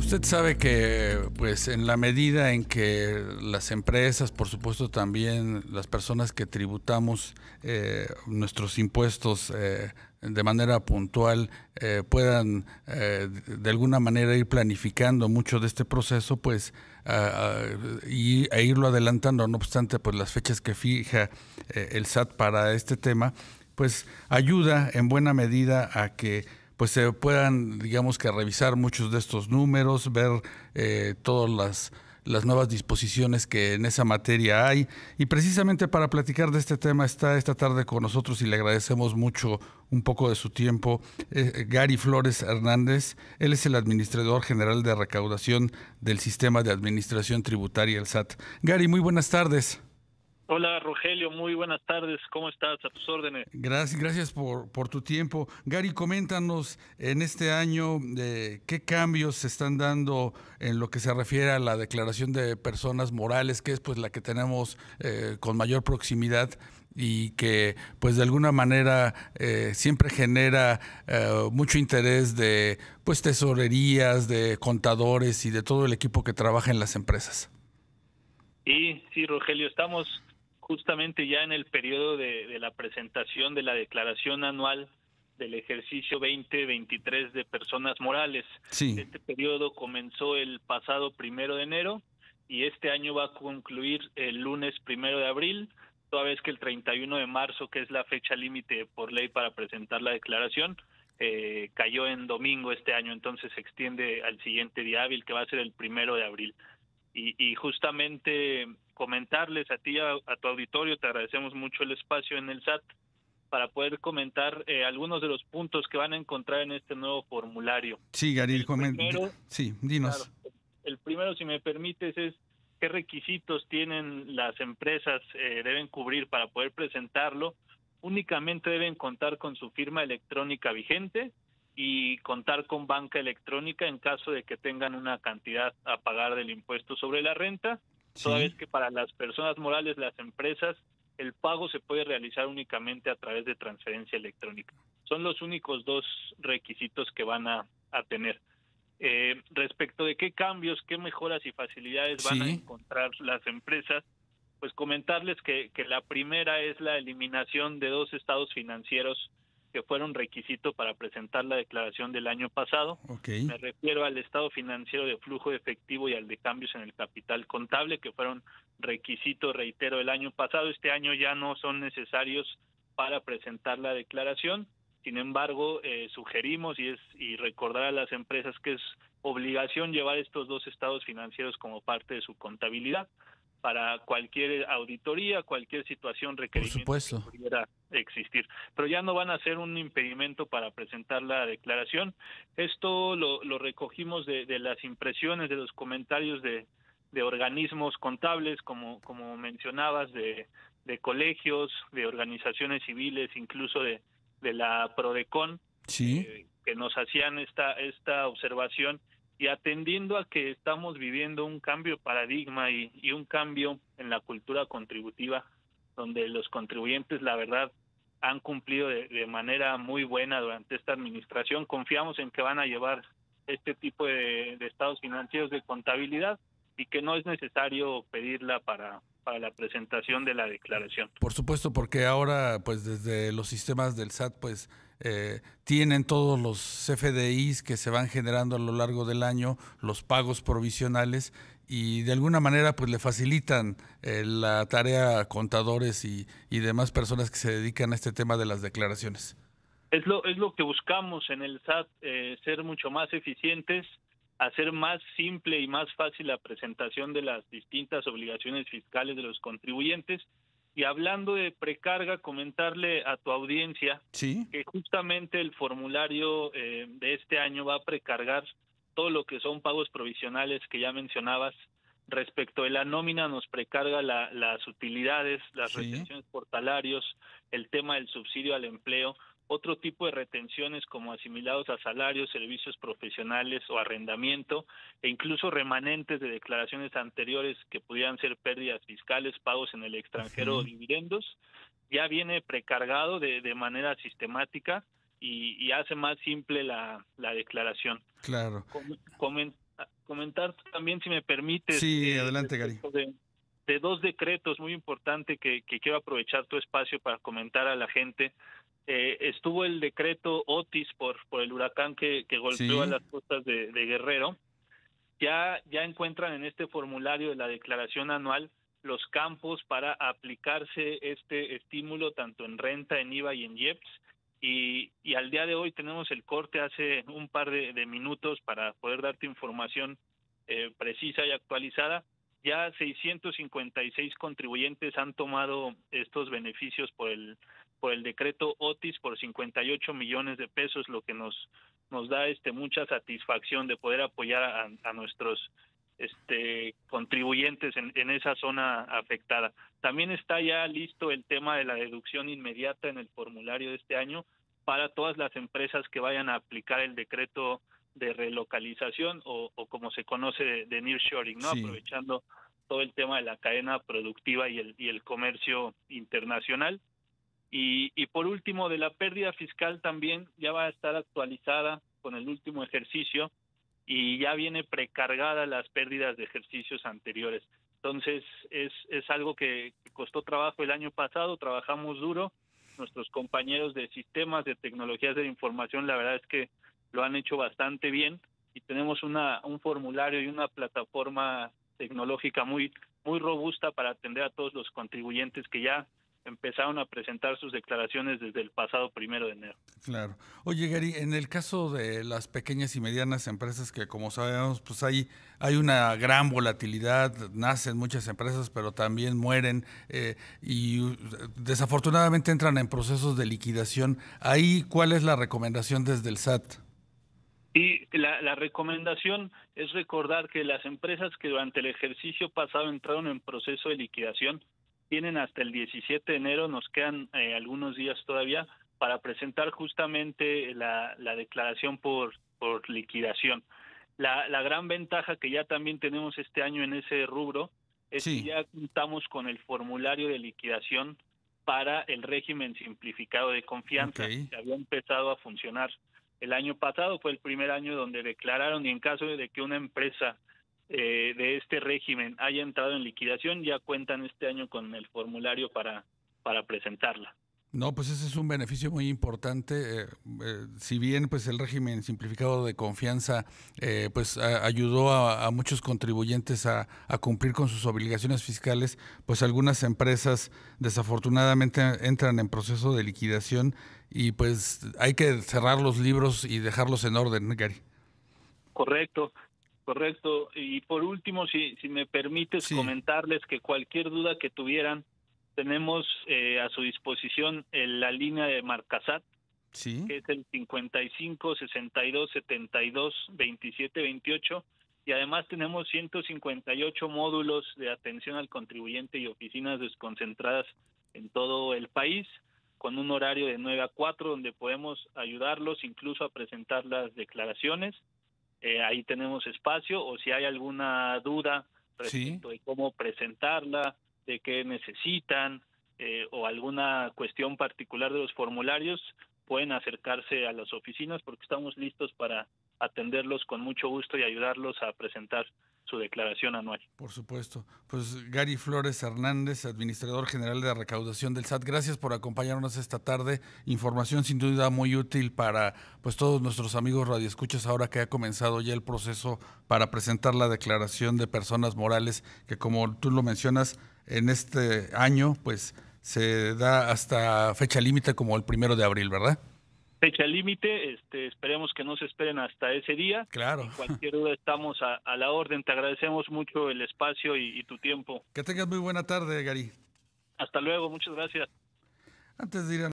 Usted sabe que, pues, en la medida en que las empresas, por supuesto también las personas que tributamos nuestros impuestos de manera puntual, puedan de alguna manera ir planificando mucho de este proceso, pues, e irlo adelantando, no obstante, pues las fechas que fija el SAT para este tema, pues ayuda en buena medida a que pues se puedan, digamos que revisar muchos de estos números, ver todas las nuevas disposiciones que en esa materia hay. Y precisamente para platicar de este tema está esta tarde con nosotros y le agradecemos mucho un poco de su tiempo, Gary Flores Hernández. Él es el administrador general de recaudación del Sistema de Administración Tributaria, el SAT. Gary, muy buenas tardes. Hola Rogelio, muy buenas tardes, ¿cómo estás? A tus órdenes. Gracias por tu tiempo. Gary, coméntanos en este año qué cambios se están dando en lo que se refiere a la declaración de personas morales, que es pues la que tenemos con mayor proximidad y que pues de alguna manera siempre genera mucho interés de pues tesorerías, de contadores y de todo el equipo que trabaja en las empresas. Y sí, Rogelio, estamos justamente ya en el periodo de la presentación de la declaración anual del ejercicio 2023 de personas morales. Sí. Este periodo comenzó el pasado 1 de enero y este año va a concluir el lunes 1 de abril, toda vez que el 31 de marzo, que es la fecha límite por ley para presentar la declaración, cayó en domingo este año, entonces se extiende al siguiente día hábil, que va a ser el 1 de abril. Y justamente comentarles a ti, a tu auditorio, te agradecemos mucho el espacio en el SAT para poder comentar algunos de los puntos que van a encontrar en este nuevo formulario. Sí, Gary, sí, claro, dinos. el primero, si me permites, es qué requisitos tienen las empresas, deben cubrir para poder presentarlo. Únicamente deben contar con su firma electrónica vigente y contar con banca electrónica en caso de que tengan una cantidad a pagar del impuesto sobre la renta, toda vez Sí. que para las personas morales, las empresas, el pago se puede realizar únicamente a través de transferencia electrónica. Son los únicos dos requisitos que van a tener. Respecto de qué cambios, qué mejoras y facilidades van a Sí. encontrar las empresas, pues comentarles que la primera es la eliminación de 2 estados financieros que fueron requisito para presentar la declaración del año pasado. Okay. Me refiero al estado financiero de flujo de efectivo y al de cambios en el capital contable, que fueron requisito, reitero, el año pasado. Este año ya no son necesarios para presentar la declaración. Sin embargo, sugerimos y recordar a las empresas que es obligación llevar estos 2 estados financieros como parte de su contabilidad para cualquier auditoría, cualquier situación, requerimiento que pudiera existir. Pero ya no van a ser un impedimento para presentar la declaración. Esto lo recogimos de las impresiones, de los comentarios de organismos contables, como mencionabas, de colegios, de organizaciones civiles, incluso de la Prodecon, Sí. que nos hacían esta observación, y atendiendo a que estamos viviendo un cambio de paradigma y un cambio en la cultura contributiva, donde los contribuyentes, la verdad, han cumplido de manera muy buena durante esta administración. Confiamos en que van a llevar este tipo de estados financieros de contabilidad y que no es necesario pedirla para la presentación de la declaración. Por supuesto, porque ahora, pues desde los sistemas del SAT, pues tienen todos los CFDIs que se van generando a lo largo del año, los pagos provisionales, y de alguna manera pues le facilitan la tarea a contadores y demás personas que se dedican a este tema de las declaraciones. Es lo que buscamos en el SAT, ser mucho más eficientes, hacer más simple y más fácil la presentación de las distintas obligaciones fiscales de los contribuyentes. Y hablando de precarga, comentarle a tu audiencia que justamente el formulario de este año va a precargar todo lo que son pagos provisionales que ya mencionabas. Respecto de la nómina, nos precarga las utilidades, las retenciones por salarios, el tema del subsidio al empleo, otro tipo de retenciones como asimilados a salarios, servicios profesionales o arrendamiento, e incluso remanentes de declaraciones anteriores que pudieran ser pérdidas fiscales, pagos en el extranjero o dividendos. Ya viene precargado de manera sistemática y hace más simple la declaración. Claro. comentar también, si me permites, Sí, adelante, Gary. respecto de dos decretos muy importantes que quiero aprovechar tu espacio para comentar a la gente. Estuvo el decreto Otis por el huracán que golpeó a Sí, las costas de Guerrero. Ya encuentran en este formulario de la declaración anual los campos para aplicarse este estímulo tanto en renta, en IVA y en IEPS. Y al día de hoy tenemos el corte hace un par de minutos para poder darte información precisa y actualizada. Ya 656 contribuyentes han tomado estos beneficios por el decreto Otis por 58 millones de pesos, lo que nos da mucha satisfacción de poder apoyar a nuestros contribuyentes en esa zona afectada. También está ya listo el tema de la deducción inmediata en el formulario de este año para todas las empresas que vayan a aplicar el decreto de relocalización o como se conoce de nearshoring, ¿no? sí. Aprovechando todo el tema de la cadena productiva y el comercio internacional. Y por último, de la pérdida fiscal también ya va a estar actualizada con el último ejercicio y ya viene precargada las pérdidas de ejercicios anteriores. Entonces, es algo que costó trabajo el año pasado, trabajamos duro. Nuestros compañeros de sistemas, de tecnologías de la información, la verdad es que lo han hecho bastante bien y tenemos un formulario y una plataforma tecnológica muy robusta para atender a todos los contribuyentes que ya empezaron a presentar sus declaraciones desde el pasado 1 de enero. Claro. Oye, Gary, en el caso de las pequeñas y medianas empresas que, como sabemos, pues hay una gran volatilidad, nacen muchas empresas, pero también mueren desafortunadamente entran en procesos de liquidación. Ahí, ¿cuál es la recomendación desde el SAT? Y la recomendación es recordar que las empresas que durante el ejercicio pasado entraron en proceso de liquidación tienen hasta el 17 de enero, nos quedan algunos días todavía, para presentar justamente la declaración por liquidación. La gran ventaja que ya también tenemos este año en ese rubro es que Sí, ya contamos con el formulario de liquidación para el régimen simplificado de ok. confianza, que había empezado a funcionar el año pasado. Fue el primer año donde declararon, y en caso de que una empresa de este régimen haya entrado en liquidación, ya cuentan este año con el formulario para presentarla. No, pues ese es un beneficio muy importante. Si bien pues el régimen simplificado de confianza pues ayudó a muchos contribuyentes a cumplir con sus obligaciones fiscales, pues algunas empresas desafortunadamente entran en proceso de liquidación y pues hay que cerrar los libros y dejarlos en orden, ¿no, Gary? Correcto, correcto. Y por último, si me permites Sí, comentarles que cualquier duda que tuvieran, tenemos a su disposición la línea de Marcasat, sí, que es el 55 62 72 27 28, y además tenemos 158 módulos de atención al contribuyente y oficinas desconcentradas en todo el país, con un horario de 9 a 4, donde podemos ayudarlos incluso a presentar las declaraciones. Ahí tenemos espacio, o si hay alguna duda sí. respecto de cómo presentarla, de qué necesitan, o alguna cuestión particular de los formularios, pueden acercarse a las oficinas porque estamos listos para atenderlos con mucho gusto y ayudarlos a presentar su declaración anual. Por supuesto. Pues Gary Flores Hernández, administrador general de recaudación del SAT, gracias por acompañarnos esta tarde. Información sin duda muy útil para pues todos nuestros amigos radioescuchas ahora que ha comenzado ya el proceso para presentar la declaración de personas morales que, como tú lo mencionas, en este año pues se da hasta fecha límite como el 1 de abril, ¿verdad? Fecha límite, esperemos que no se esperen hasta ese día, Claro. y cualquier duda estamos a la orden. Te agradecemos mucho el espacio y tu tiempo. Que tengas muy buena tarde, Gary. Hasta luego, muchas gracias. Antes de ir a